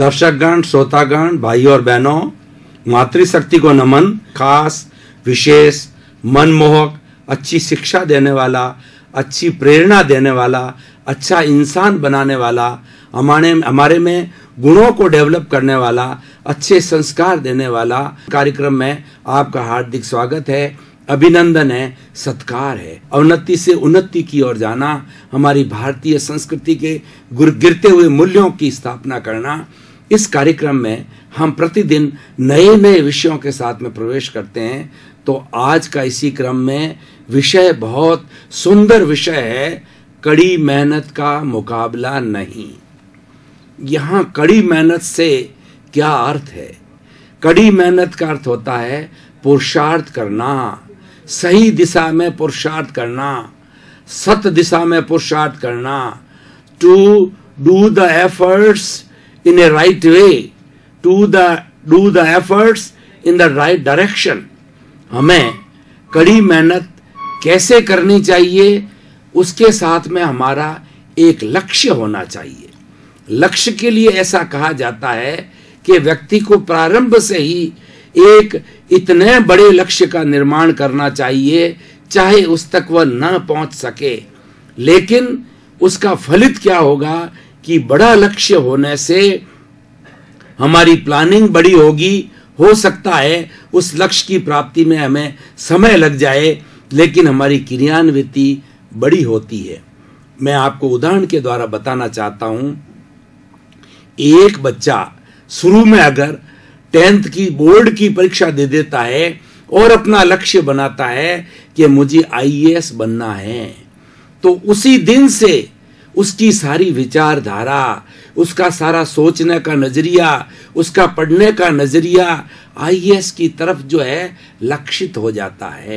दर्शकगण, श्रोतागण, भाई और बहनों, मातृशक्ति को नमन। खास, विशेष, मनमोहक, अच्छी शिक्षा देने वाला, अच्छी प्रेरणा देने वाला, अच्छा इंसान बनाने वाला, हमारे में गुणों को डेवलप करने वाला, अच्छे संस्कार देने वाला कार्यक्रम में आपका हार्दिक स्वागत है, अभिनंदन है, सत्कार है। अवनति से उन्नति की ओर जाना, हमारी भारतीय संस्कृति के गिरते हुए मूल्यों की स्थापना करना। इस कार्यक्रम में हम प्रतिदिन नए नए विषयों के साथ में प्रवेश करते हैं। तो आज का इसी क्रम में विषय बहुत सुंदर विषय है, कड़ी मेहनत का मुकाबला नहीं। यहाँ कड़ी मेहनत से क्या अर्थ है? कड़ी मेहनत का अर्थ होता है पुरुषार्थ करना, सही दिशा में पुरुषार्थ करना, सत दिशा में पुरुषार्थ करना, to do the efforts in a right way, to do the efforts in the right direction. हमें कड़ी मेहनत कैसे करनी चाहिए, उसके साथ में हमारा एक लक्ष्य होना चाहिए। लक्ष्य के लिए ऐसा कहा जाता है कि व्यक्ति को प्रारंभ से ही एक इतने बड़े लक्ष्य का निर्माण करना चाहिए, चाहे उस तक वह न पहुंच सके, लेकिन उसका फलित क्या होगा कि बड़ा लक्ष्य होने से हमारी प्लानिंग बड़ी होगी। हो सकता है उस लक्ष्य की प्राप्ति में हमें समय लग जाए, लेकिन हमारी क्रियान्विति बड़ी होती है। मैं आपको उदाहरण के द्वारा बताना चाहता हूं। एक बच्चा शुरू में अगर 10th की बोर्ड की परीक्षा दे देता है और अपना लक्ष्य बनाता है कि मुझे IAS बनना है, तो उसी दिन से उसकी सारी विचारधारा, उसका सारा सोचने का नजरिया, उसका पढ़ने का नजरिया IAS की तरफ जो है लक्षित हो जाता है।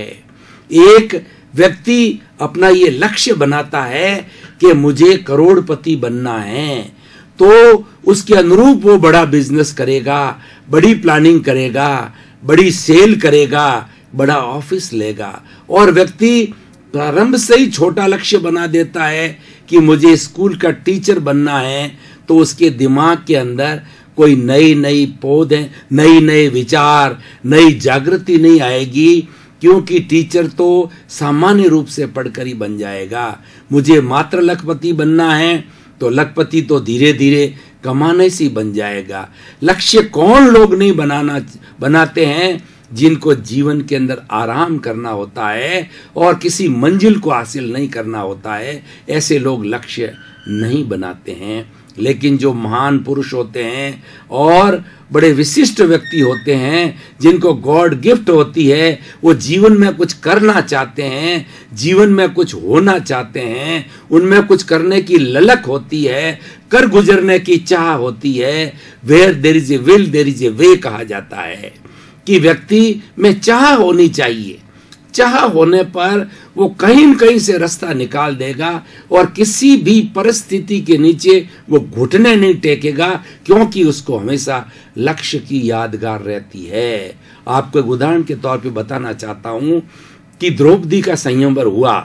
एक व्यक्ति अपना ये लक्ष्य बनाता है कि मुझे करोड़पति बनना है, तो उसके अनुरूप वो बड़ा बिजनेस करेगा, बड़ी प्लानिंग करेगा, बड़ी सेल करेगा, बड़ा ऑफिस लेगा। और व्यक्ति प्रारंभ से ही छोटा लक्ष्य बना देता है कि मुझे स्कूल का टीचर बनना है, तो उसके दिमाग के अंदर कोई नई नई पौधे, नई नए विचार, नई जागृति नहीं आएगी, क्योंकि टीचर तो सामान्य रूप से पढ़कर ही बन जाएगा। मुझे मात्र लखपति बनना है, तो लखपति तो धीरे धीरे कमाने से बन जाएगा। लक्ष्य कौन लोग नहीं बनाते हैं? जिनको जीवन के अंदर आराम करना होता है और किसी मंजिल को हासिल नहीं करना होता है, ऐसे लोग लक्ष्य नहीं बनाते हैं। लेकिन जो महान पुरुष होते हैं और बड़े विशिष्ट व्यक्ति होते हैं, जिनको गॉड गिफ्ट होती है, वो जीवन में कुछ करना चाहते हैं, जीवन में कुछ होना चाहते हैं, उनमें कुछ करने की ललक होती है, कर गुजरने की चाह होती है। Where there is a will there is a way कहा जाता है कि व्यक्ति में चाह होनी चाहिए। चाह होने पर वो कहीं न कहीं से रास्ता निकाल देगा और किसी भी परिस्थिति के नीचे वो घुटने नहीं टेकेगा, क्योंकि उसको हमेशा लक्ष्य की यादगार रहती है। आपको एक उदाहरण के तौर पे बताना चाहता हूं कि द्रौपदी का संयमवर हुआ।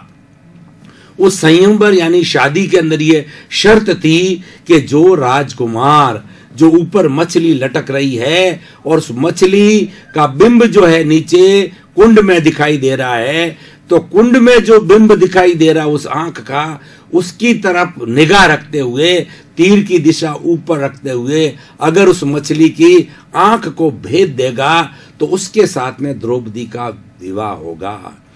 उस संयमवर यानी शादी के अंदर ये शर्त थी कि जो राजकुमार जो ऊपर मछली लटक रही है और उस मछली का बिंब जो है नीचे कुंड में दिखाई दे रहा है, तो कुंड में जो बिंब दिखाई दे रहा उस आंख का, उसकी तरफ निगाह रखते हुए, तीर की दिशा ऊपर रखते हुए अगर उस मछली की आंख को भेद देगा, तो उसके साथ में द्रौपदी का विवाह होगा।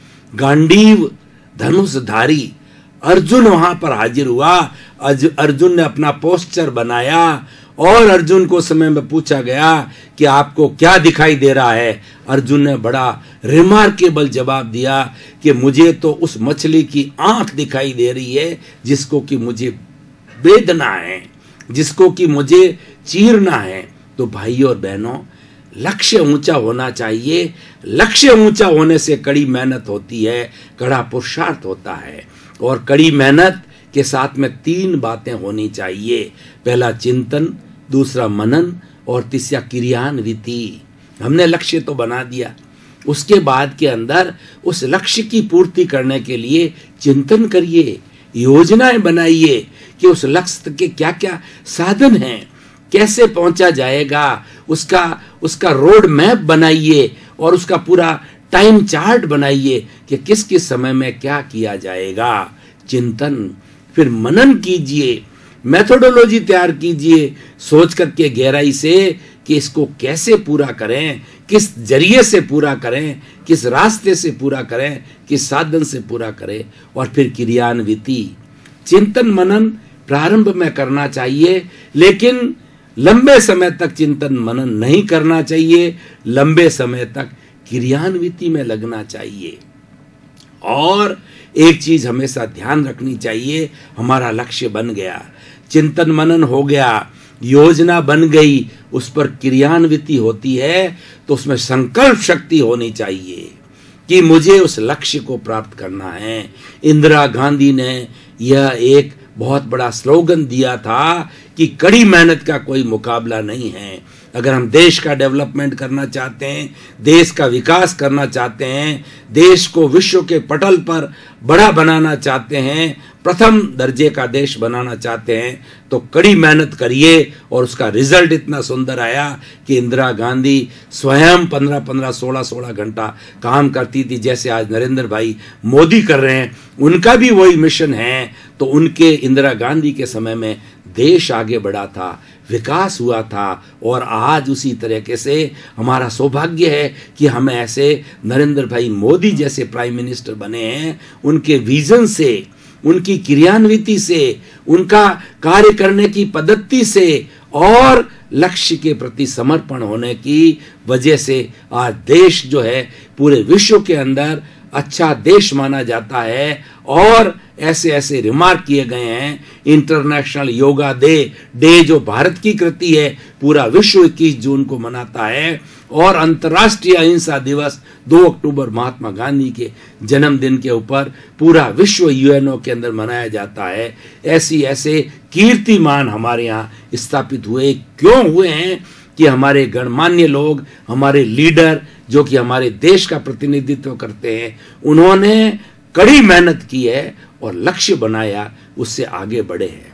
गांडीव धनुषधारी अर्जुन वहां पर हाजिर हुआ। अर्जुन ने अपना पोस्चर बनाया और अर्जुन को समय में पूछा गया कि आपको क्या दिखाई दे रहा है। अर्जुन ने बड़ा रिमार्केबल जवाब दिया कि मुझे तो उस मछली की आंख दिखाई दे रही है, जिसको कि मुझे बेदना है, जिसको कि मुझे चीरना है। तो भाई और बहनों, लक्ष्य ऊंचा होना चाहिए। लक्ष्य ऊंचा होने से कड़ी मेहनत होती है, कड़ा पुरुषार्थ होता है। और कड़ी मेहनत के साथ में 3 बातें होनी चाहिए। पहला चिंतन, दूसरा मनन और तीसरा क्रियान्विति। हमने लक्ष्य तो बना दिया, उसके बाद के अंदर उस लक्ष्य की पूर्ति करने के लिए चिंतन करिए, योजनाएं बनाइए कि उस लक्ष्य के क्या क्या साधन हैं, कैसे पहुंचा जाएगा, उसका रोड मैप बनाइए और उसका पूरा टाइम चार्ट बनाइए कि किस किस समय में क्या किया जाएगा। चिंतन, फिर मनन कीजिए, मेथोडोलॉजी तैयार कीजिए सोच करके गहराई से कि इसको कैसे पूरा करें, किस जरिए से पूरा करें, किस रास्ते से पूरा करें, किस साधन से पूरा करें, और फिर क्रियान्विति। चिंतन मनन प्रारंभ में करना चाहिए, लेकिन लंबे समय तक चिंतन मनन नहीं करना चाहिए, लंबे समय तक क्रियान्विति में लगना चाहिए। और एक चीज हमेशा ध्यान रखनी चाहिए, हमारा लक्ष्य बन गया, चिंतन मनन हो गया, योजना बन गई, उस पर क्रियान्विति होती है, तो उसमें संकल्प शक्ति होनी चाहिए कि मुझे उस लक्ष्य को प्राप्त करना है। इंदिरा गांधी ने यह एक बहुत बड़ा स्लोगन दिया था कि कड़ी मेहनत का कोई मुकाबला नहीं है। अगर हम देश का डेवलपमेंट करना चाहते हैं, देश का विकास करना चाहते हैं, देश को विश्व के पटल पर बड़ा बनाना चाहते हैं, प्रथम दर्जे का देश बनाना चाहते हैं, तो कड़ी मेहनत करिए। और उसका रिजल्ट इतना सुंदर आया कि इंदिरा गांधी स्वयं 15-15, 16-16 घंटा काम करती थी, जैसे आज नरेंद्र भाई मोदी कर रहे हैं। उनका भी वही मिशन है। तो उनके, इंदिरा गांधी के समय में देश आगे बढ़ा था, विकास हुआ था, और आज उसी तरीके से हमारा सौभाग्य है कि हमें ऐसे नरेंद्र भाई मोदी जैसे प्राइम मिनिस्टर बने हैं। उनके विजन से, उनकी क्रियान्विति से, उनका कार्य करने की पद्धति से और लक्ष्य के प्रति समर्पण होने की वजह से आज देश जो है पूरे विश्व के अंदर अच्छा देश माना जाता है। और ऐसे ऐसे रिमार्क किए गए हैं, इंटरनेशनल योगा डे जो भारत की कृति है, पूरा विश्व 21 जून को मनाता है, और अंतर्राष्ट्रीय अहिंसा दिवस 2 अक्टूबर महात्मा गांधी के जन्मदिन के ऊपर पूरा विश्व यूएनओ के अंदर मनाया जाता है। ऐसे कीर्तिमान हमारे यहाँ स्थापित हुए, क्यों हुए हैं कि हमारे गणमान्य लोग, हमारे लीडर जो कि हमारे देश का प्रतिनिधित्व करते हैं, उन्होंने कड़ी मेहनत की है और लक्ष्य बनाया, उससे आगे बढ़े हैं।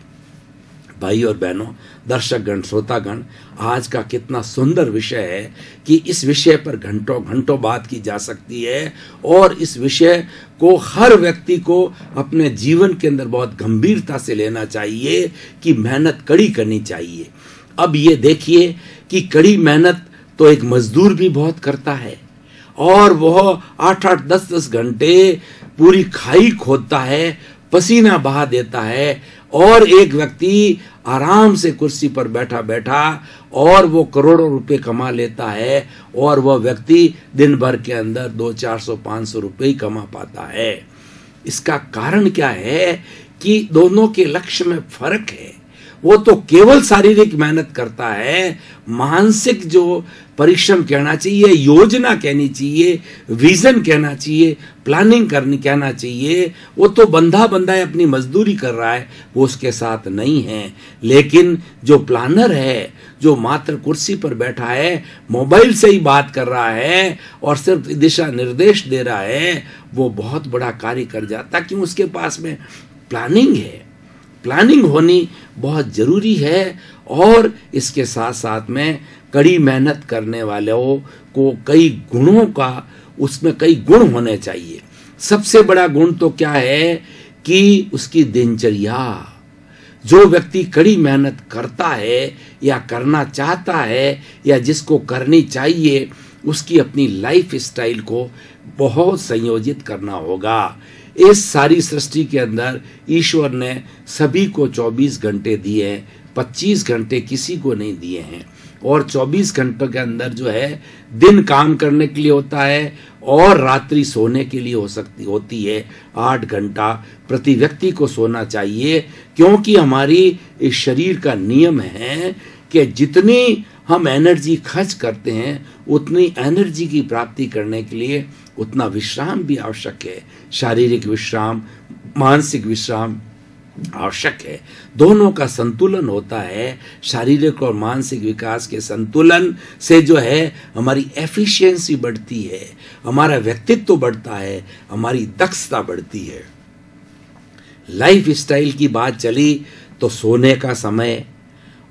भाई और बहनों, दर्शकगण, श्रोतागण, आज का कितना सुंदर विषय है कि इस विषय पर घंटों घंटों बात की जा सकती है, और इस विषय को हर व्यक्ति को अपने जीवन के अंदर बहुत गंभीरता से लेना चाहिए कि मेहनत कड़ी करनी चाहिए। अब ये देखिए कि कड़ी मेहनत तो एक मजदूर भी बहुत करता है, और वह 8-8, 10-10 घंटे पूरी खाई खोदता है, पसीना बहा देता है, और एक व्यक्ति आराम से कुर्सी पर बैठा बैठा और वो करोड़ों रुपए कमा लेता है, और वह व्यक्ति दिन भर के अंदर 200-400-500 रुपए ही कमा पाता है। इसका कारण क्या है कि दोनों के लक्ष्य में फर्क है। वो तो केवल शारीरिक मेहनत करता है, मानसिक जो परिश्रम कहना चाहिए, योजना कहनी चाहिए, विजन कहना चाहिए, प्लानिंग करनी कहना चाहिए, वो तो बंधा है, अपनी मजदूरी कर रहा है, वो उसके साथ नहीं है। लेकिन जो प्लानर है, जो मात्र कुर्सी पर बैठा है, मोबाइल से ही बात कर रहा है और सिर्फ दिशा निर्देश दे रहा है, वो बहुत बड़ा कार्य कर जाता, क्यों? उसके पास में प्लानिंग है। प्लानिंग होनी बहुत जरूरी है, और इसके साथ साथ में कड़ी मेहनत करने वालों को कई गुणों का, उसमें कई गुण होने चाहिए। सबसे बड़ा गुण तो क्या है कि उसकी दिनचर्या। जो व्यक्ति कड़ी मेहनत करता है या करना चाहता है या जिसको करनी चाहिए, उसकी अपनी लाइफ स्टाइल को बहुत संयोजित करना होगा। इस सारी सृष्टि के अंदर ईश्वर ने सभी को 24 घंटे दिए हैं, 25 घंटे किसी को नहीं दिए हैं, और 24 घंटों के अंदर जो है दिन काम करने के लिए होता है और रात्रि सोने के लिए होती है। 8 घंटा प्रति व्यक्ति को सोना चाहिए, क्योंकि हमारी इस शरीर का नियम है कि जितनी हम एनर्जी खर्च करते हैं, उतनी एनर्जी की प्राप्ति करने के लिए उतना विश्राम भी आवश्यक है। शारीरिक विश्राम, मानसिक विश्राम आवश्यक है। दोनों का संतुलन होता है। शारीरिक और मानसिक विकास के संतुलन से जो है हमारी एफिशिएंसी बढ़ती है, हमारा व्यक्तित्व बढ़ता है, हमारी दक्षता बढ़ती है। लाइफ स्टाइल की बात चली तो सोने का समय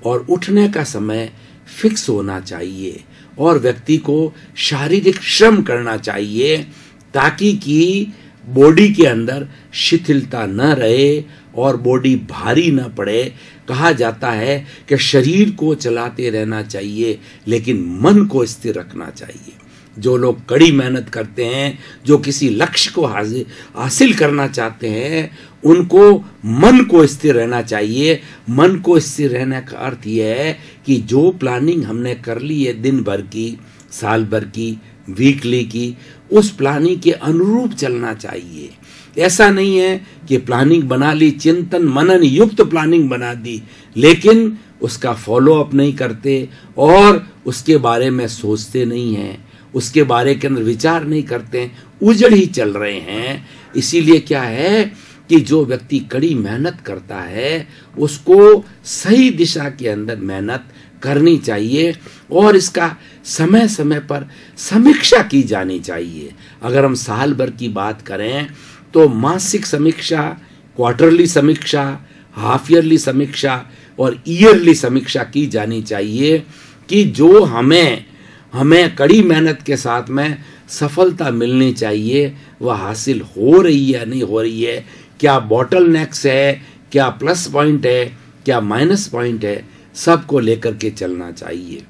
और उठने का समय फिक्स होना चाहिए और व्यक्ति को शारीरिक श्रम करना चाहिए ताकि कि बॉडी के अंदर शिथिलता न रहे और बॉडी भारी न पड़े। कहा जाता है कि शरीर को चलाते रहना चाहिए लेकिन मन को स्थिर रखना चाहिए। जो लोग कड़ी मेहनत करते हैं, जो किसी लक्ष्य को हासिल करना चाहते हैं, उनको मन को स्थिर रहना चाहिए। मन को स्थिर रहने का अर्थ यह है कि जो प्लानिंग हमने कर ली है दिन भर की, साल भर की, वीकली की, उस प्लानिंग के अनुरूप चलना चाहिए। ऐसा नहीं है कि प्लानिंग बना ली, चिंतन मनन युक्त प्लानिंग बना दी, लेकिन उसका फॉलो अप नहीं करते और उसके बारे में सोचते नहीं हैं, उसके बारे के अंदर विचार नहीं करते हैं, उजड़ ही चल रहे हैं। इसीलिए क्या है कि जो व्यक्ति कड़ी मेहनत करता है उसको सही दिशा के अंदर मेहनत करनी चाहिए और इसका समय समय पर समीक्षा की जानी चाहिए। अगर हम साल भर की बात करें तो मासिक समीक्षा, क्वार्टरली समीक्षा, हाफ ईयरली समीक्षा और ईयरली समीक्षा की जानी चाहिए कि जो हमें कड़ी मेहनत के साथ में सफलता मिलनी चाहिए वह हासिल हो रही है या नहीं हो रही है, क्या बॉटल नेक्स है, क्या प्लस पॉइंट है, क्या माइनस पॉइंट है, सबको लेकर के चलना चाहिए।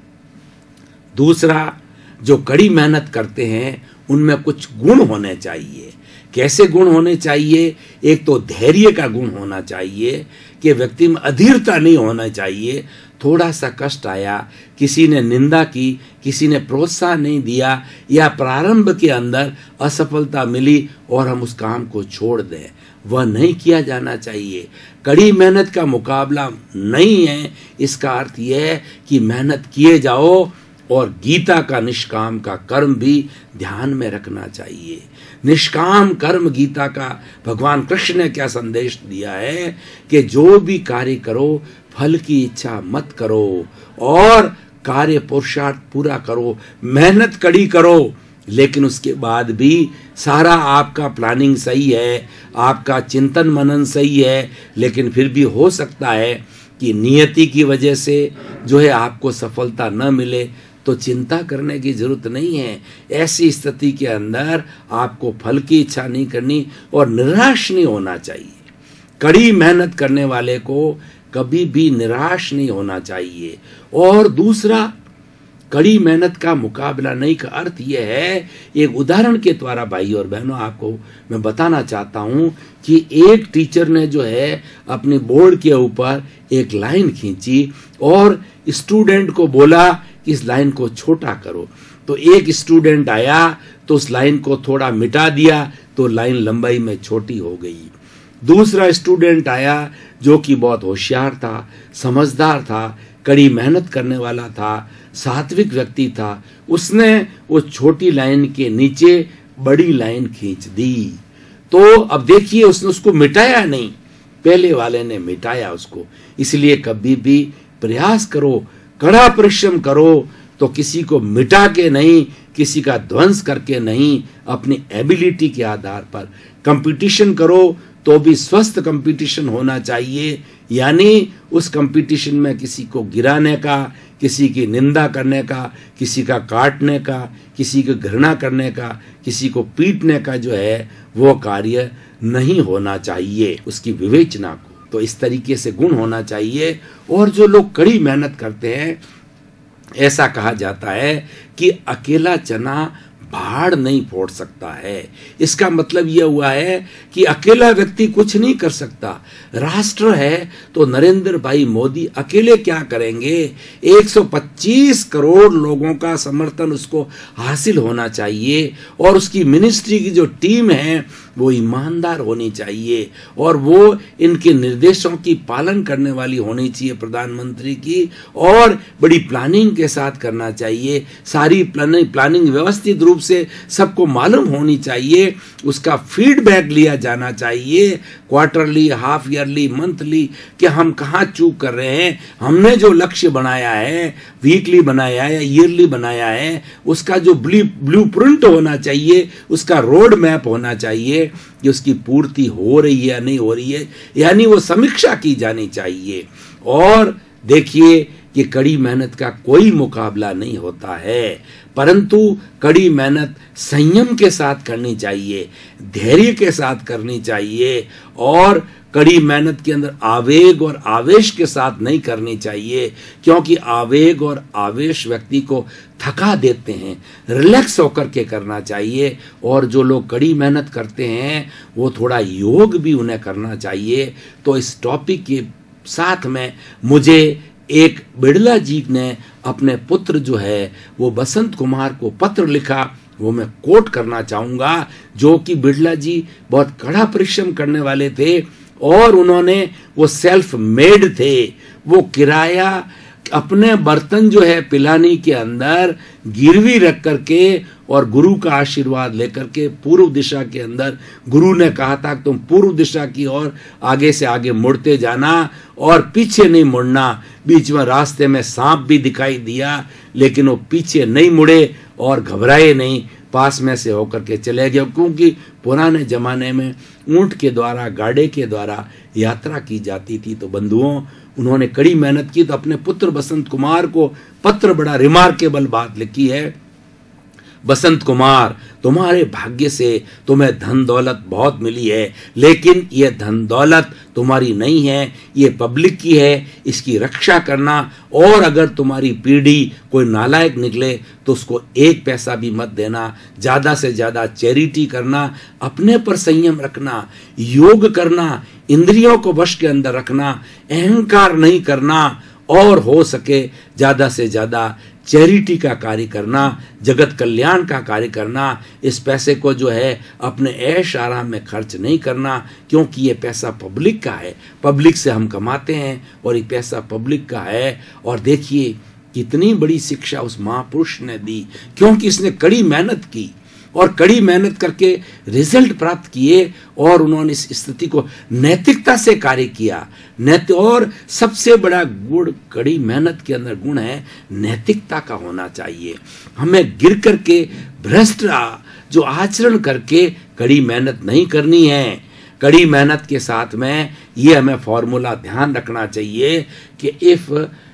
दूसरा, जो कड़ी मेहनत करते हैं उनमें कुछ गुण होने चाहिए। कैसे गुण होने चाहिए? एक तो धैर्य का गुण होना चाहिए कि व्यक्ति में अधीरता नहीं होना चाहिए। थोड़ा सा कष्ट आया, किसी ने निंदा की, किसी ने प्रोत्साहन नहीं दिया या प्रारंभ के अंदर असफलता मिली और हम उस काम को छोड़ दें, वह नहीं किया जाना चाहिए। कड़ी मेहनत का मुकाबला नहीं है, इसका अर्थ यह है कि मेहनत किए जाओ और गीता का निष्काम का कर्म भी ध्यान में रखना चाहिए। निष्काम कर्म, गीता का भगवान कृष्ण ने क्या संदेश दिया है कि जो भी कार्य करो फल की इच्छा मत करो और कार्य पुरुषार्थ पूरा करो, मेहनत कड़ी करो, लेकिन उसके बाद भी सारा आपका प्लानिंग सही है, आपका चिंतन मनन सही है, लेकिन फिर भी हो सकता है कि नियति की वजह से जो है आपको सफलता न मिले, तो चिंता करने की जरूरत नहीं है। ऐसी स्थिति के अंदर आपको फल की इच्छा नहीं करनी और निराश नहीं होना चाहिए। कड़ी मेहनत करने वाले को कभी भी निराश नहीं होना चाहिए। और दूसरा, कड़ी मेहनत का मुकाबला नहीं का अर्थ यह है, एक उदाहरण के द्वारा भाई और बहनों आपको मैं बताना चाहता हूं कि एक टीचर ने जो है अपने बोर्ड के ऊपर एक लाइन खींची और स्टूडेंट को बोला कि इस लाइन को छोटा करो। तो एक स्टूडेंट आया तो उस लाइन को थोड़ा मिटा दिया तो लाइन लंबाई में छोटी हो गई। दूसरा स्टूडेंट आया जो कि बहुत होशियार था, समझदार था, कड़ी मेहनत करने वाला था, सात्विक व्यक्ति था, उसने वो छोटी लाइन के नीचे बड़ी लाइन खींच दी। तो अब देखिए उसने उसको मिटाया नहीं, पहले वाले ने मिटाया उसको। इसलिए कभी भी प्रयास करो, कड़ा परिश्रम करो, तो किसी को मिटा के नहीं, किसी का ध्वंस करके नहीं, अपनी एबिलिटी के आधार पर कंपटीशन करो, तो भी स्वस्थ कंपटीशन होना चाहिए। यानी उस कंपटीशन में किसी को गिराने का, किसी की निंदा करने का, किसी का काटने का, किसी की घृणा करने का, किसी को पीटने का जो है वो कार्य नहीं होना चाहिए, उसकी विवेचना को। तो इस तरीके से गुण होना चाहिए। और जो लोग कड़ी मेहनत करते हैं, ऐसा कहा जाता है कि अकेला चना पहाड़ नहीं फोड़ सकता है। इसका मतलब यह हुआ है कि अकेला व्यक्ति कुछ नहीं कर सकता। राष्ट्र है तो नरेंद्र भाई मोदी अकेले क्या करेंगे? 125 करोड़ लोगों का समर्थन उसको हासिल होना चाहिए और उसकी मिनिस्ट्री की जो टीम है वो ईमानदार होनी चाहिए और वो इनके निर्देशों की पालन करने वाली होनी चाहिए प्रधानमंत्री की, और बड़ी प्लानिंग के साथ करना चाहिए। सारी प्लानिंग व्यवस्थित रूप से सबको मालूम होनी चाहिए, उसका फीडबैक लिया जाना चाहिए क्वार्टरली, हाफ ईयरली, मंथली, कि हम कहाँ चूक कर रहे हैं। हमने जो लक्ष्य बनाया है, वीकली बनाया है या ईयरली बनाया है, उसका जो ब्लूप्रिंट होना चाहिए, उसका रोड मैप होना चाहिए कि उसकी पूर्ति हो रही है या नहीं हो रही है, यानी वो समीक्षा की जानी चाहिए। और देखिए कि कड़ी मेहनत का कोई मुकाबला नहीं होता है, परंतु कड़ी मेहनत संयम के साथ करनी चाहिए, धैर्य के साथ करनी चाहिए, और कड़ी मेहनत के अंदर आवेग और आवेश के साथ नहीं करनी चाहिए, क्योंकि आवेग और आवेश व्यक्ति को थका देते हैं। रिलैक्स होकर के करना चाहिए, और जो लोग कड़ी मेहनत करते हैं वो थोड़ा योग भी उन्हें करना चाहिए। तो इस टॉपिक के साथ में मुझे एक बिड़ला जी ने अपने पुत्र जो है वो बसंत कुमार को पत्र लिखा, वो मैं कोट करना चाहूँगा, जो कि बिड़ला जी बहुत कड़ा परिश्रम करने वाले थे, और उन्होंने वो सेल्फ मेड थे। वो किराया अपने बर्तन जो है पिलानी के अंदर गिरवी रख करके और गुरु का आशीर्वाद लेकर के पूर्व दिशा के अंदर, गुरु ने कहा था कि तुम पूर्व दिशा की ओर आगे से आगे मुड़ते जाना और पीछे नहीं मुड़ना। बीच में रास्ते में सांप भी दिखाई दिया, लेकिन वो पीछे नहीं मुड़े और घबराए नहीं, पास में से होकर के चले गए, क्योंकि पुराने जमाने में ऊंट के द्वारा, गाड़े के द्वारा यात्रा की जाती थी। तो बंधुओं, उन्होंने कड़ी मेहनत की, तो अपने पुत्र बसंत कुमार को पत्र, बड़ा रिमार्केबल बात लिखी है। बसंत कुमार, तुम्हारे भाग्य से तुम्हें धन दौलत बहुत मिली है, लेकिन यह धन दौलत तुम्हारी नहीं है, ये पब्लिक की है, इसकी रक्षा करना। और अगर तुम्हारी पीढ़ी कोई नालायक निकले तो उसको एक पैसा भी मत देना, ज़्यादा से ज़्यादा चैरिटी करना, अपने पर संयम रखना, योग करना, इंद्रियों को वश के अंदर रखना, अहंकार नहीं करना, और हो सके ज़्यादा से ज़्यादा चैरिटी का कार्य करना, जगत कल्याण का कार्य करना। इस पैसे को जो है अपने ऐश आराम में खर्च नहीं करना, क्योंकि ये पैसा पब्लिक का है, पब्लिक से हम कमाते हैं और ये पैसा पब्लिक का है। और देखिए कितनी बड़ी शिक्षा उस महापुरुष ने दी, क्योंकि इसने कड़ी मेहनत की और कड़ी मेहनत करके रिजल्ट प्राप्त किए, और उन्होंने इस स्थिति को नैतिकता से कार्य किया। और सबसे बड़ा गुण कड़ी मेहनत के अंदर गुण है नैतिकता का होना चाहिए। हमें गिर करके भ्रष्ट जो आचरण करके कड़ी मेहनत नहीं करनी है। कड़ी मेहनत के साथ में ये हमें फॉर्मूला ध्यान रखना चाहिए कि if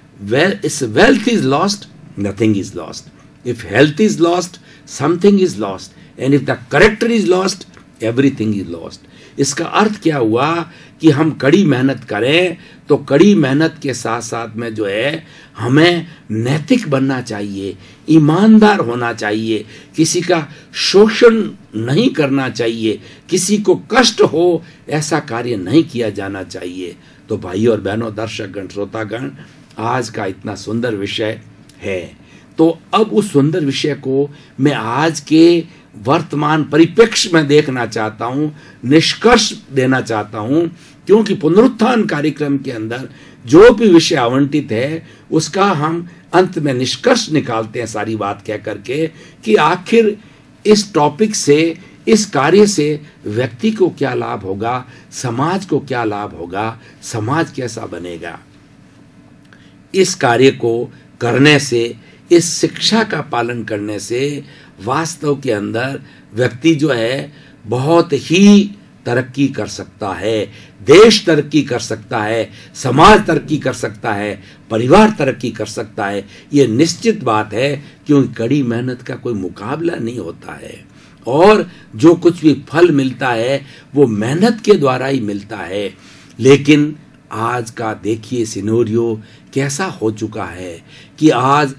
wealth is lost, nothing is lost. If health is lost, something is lost, and if the character is lost, everything is lost. इसका अर्थ क्या हुआ कि हम कड़ी मेहनत करें, तो कड़ी मेहनत के साथ साथ में जो है हमें नैतिक बनना चाहिए, ईमानदार होना चाहिए, किसी का शोषण नहीं करना चाहिए, किसी को कष्ट हो ऐसा कार्य नहीं किया जाना चाहिए। तो भाई और बहनों, दर्शकगण, श्रोतागण, आज का इतना सुंदर विषय है, तो अब उस सुंदर विषय को मैं आज के वर्तमान परिप्रेक्ष्य में देखना चाहता हूं, निष्कर्ष देना चाहता हूं, क्योंकि पुनरुत्थान कार्यक्रम के अंदर जो भी विषय आवंटित है उसका हम अंत में निष्कर्ष निकालते हैं सारी बात कह करके कि आखिर इस टॉपिक से, इस कार्य से व्यक्ति को क्या लाभ होगा, समाज को क्या लाभ होगा, समाज कैसा बनेगा। इस कार्य को करने से, इस शिक्षा का पालन करने से वास्तव के अंदर व्यक्ति जो है बहुत ही तरक्की कर सकता है, देश तरक्की कर सकता है, समाज तरक्की कर सकता है, परिवार तरक्की कर सकता है। ये निश्चित बात है, क्योंकि कड़ी मेहनत का कोई मुकाबला नहीं होता है, और जो कुछ भी फल मिलता है वो मेहनत के द्वारा ही मिलता है। लेकिन आज का देखिए सिनेरियो कैसा हो चुका है कि आज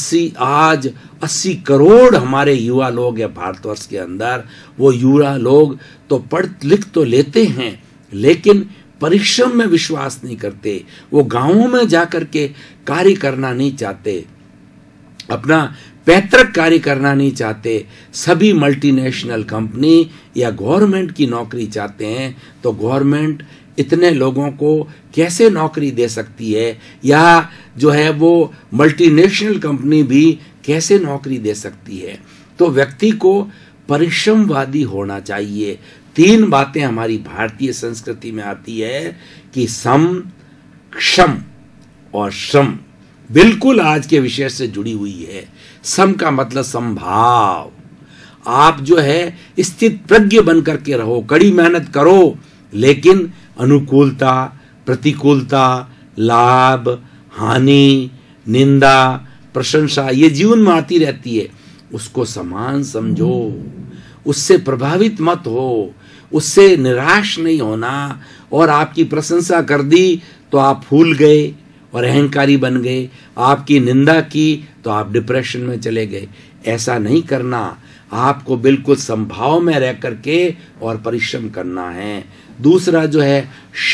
80 करोड़ हमारे युवा लोग हैं भारतवर्ष के अंदर। वो युवा लोग तो पढ़ लिख तो लेते हैं, लेकिन परिश्रम में विश्वास नहीं करते। वो गांवों में जाकर के कार्य करना नहीं चाहते, अपना पैतृक कार्य करना नहीं चाहते। सभी मल्टीनेशनल कंपनी या गवर्नमेंट की नौकरी चाहते हैं। तो गवर्नमेंट इतने लोगों को कैसे नौकरी दे सकती है, या जो है वो मल्टीनेशनल कंपनी भी कैसे नौकरी दे सकती है। तो व्यक्ति को परिश्रमवादी होना चाहिए। 3 बातें हमारी भारतीय संस्कृति में आती है कि सम, क्षम और श्रम, बिल्कुल आज के विषय से जुड़ी हुई है। सम का मतलब संभाव, आप जो है स्थित प्रज्ञ बन करके रहो, कड़ी मेहनत करो, लेकिन अनुकूलता, प्रतिकूलता, लाभ, हानि, निंदा, प्रशंसा ये जीवन में आती रहती है, उसको समान समझो, उससे प्रभावित मत हो, उससे निराश नहीं होना। और आपकी प्रशंसा कर दी तो आप फूल गए और अहंकारी बन गए, आपकी निंदा की तो आप डिप्रेशन में चले गए। ऐसा नहीं करना, आपको बिल्कुल संभाव में रह करके और परिश्रम करना है। दूसरा जो है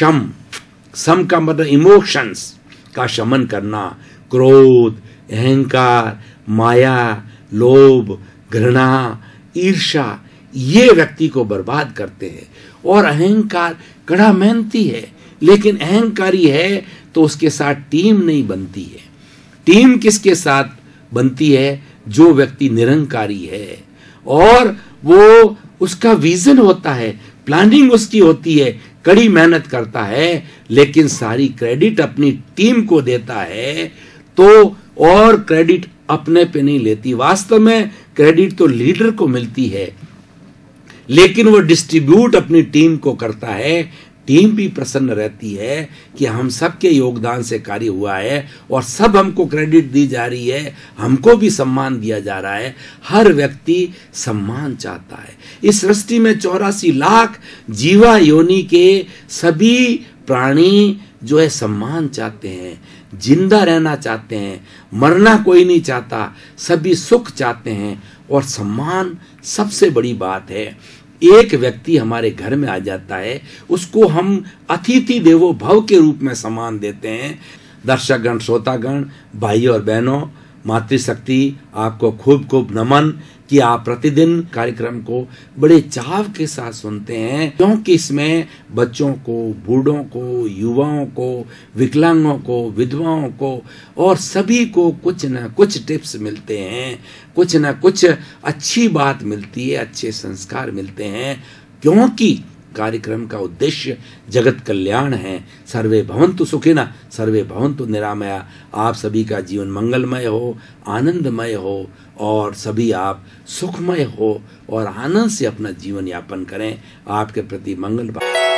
सम का मतलब इमोशंस का शमन करना, क्रोध, अहंकार, माया, लोभ, घृणा, ईर्ष्या ये व्यक्ति को बर्बाद करते हैं। और अहंकार कड़ा मेहनती है, लेकिन अहंकारी है तो उसके साथ टीम नहीं बनती है। टीम किसके साथ बनती है? जो व्यक्ति निरंकारी है और वो उसका विजन होता है, प्लानिंग उसकी होती है, कड़ी मेहनत करता है, लेकिन सारी क्रेडिट अपनी टीम को देता है, तो और क्रेडिट अपने पे नहीं लेती। वास्तव में क्रेडिट तो लीडर को मिलती है, लेकिन वो डिस्ट्रीब्यूट अपनी टीम को करता है। टीम भी प्रसन्न रहती है कि हम सबके योगदान से कार्य हुआ है और सब हमको क्रेडिट दी जा रही है, हमको भी सम्मान दिया जा रहा है। हर व्यक्ति सम्मान चाहता है। इस सृष्टि में 84 लाख जीवा योनि के सभी प्राणी जो है सम्मान चाहते हैं, जिंदा रहना चाहते हैं, मरना कोई नहीं चाहता, सभी सुख चाहते हैं और सम्मान सबसे बड़ी बात है। एक व्यक्ति हमारे घर में आ जाता है, उसको हम अतिथि देवो भव के रूप में सम्मान देते हैं। दर्शकगण, श्रोतागण, भाई और बहनों, मातृशक्ति आपको खूब खूब नमन कि आप प्रतिदिन कार्यक्रम को बड़े चाव के साथ सुनते हैं, क्योंकि इसमें बच्चों को, बूढ़ों को, युवाओं को, विकलांगों को, विधवाओं को और सभी को कुछ न कुछ टिप्स मिलते हैं, कुछ न कुछ अच्छी बात मिलती है, अच्छे संस्कार मिलते हैं, क्योंकि कार्यक्रम का उद्देश्य जगत कल्याण है। सर्वे भवन्तु सुखिनः, सर्वे भवन्तु निरामया। आप सभी का जीवन मंगलमय हो, आनंदमय हो और सभी आप सुखमय हो और आनंद से अपना जीवन यापन करें। आपके प्रति मंगल।